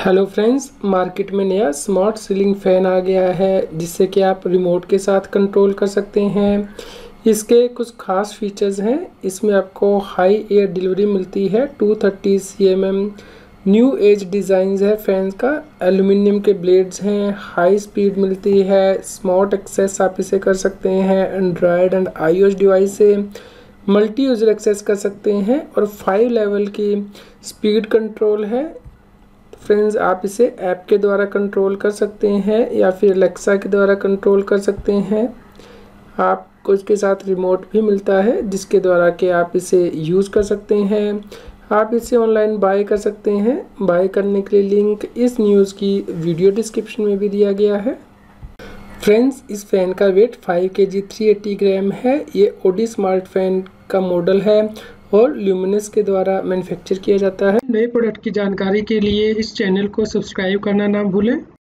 Hello friends, market में नया smart ceiling fan आ गया है जिससे कि आप रिमोट के साथ कंट्रोल कर सकते हैं। इसके कुछ खास फीचर्स हैं। इसमें आपको हाई एयर डिलीवरी मिलती है, 230 cm न्यू एज डिज़ाइन है फैन का, एल्युमिनियम के ब्लेड्स हैं, हाई स्पीड मिलती है, स्मार्ट एक्सेस आप इसे कर सकते हैं एंड्रॉयड एंड iOS डिवाइस से, मल्टी यूज़र एक्सेस कर सकते हैं और 5 लेवल की स्पीड कंट्रोल है। फ्रेंड्स, आप इसे ऐप के द्वारा कंट्रोल कर सकते हैं या फिर एलेक्सा के द्वारा कंट्रोल कर सकते हैं। आपको इसके साथ रिमोट भी मिलता है जिसके द्वारा कि आप इसे यूज़ कर सकते हैं। आप इसे ऑनलाइन बाय कर सकते हैं। बाय करने के लिए लिंक इस न्यूज़ की वीडियो डिस्क्रिप्शन में भी दिया गया है। फ्रेंड्स, इस फ़ैन का वेट 5 kg 380 ग्राम है। ये ओडी स्मार्ट फ़ैन का मॉडल है और ल्यूमिनस के द्वारा मैन्युफैक्चर किया जाता है। नए प्रोडक्ट की जानकारी के लिए इस चैनल को सब्सक्राइब करना ना भूलें।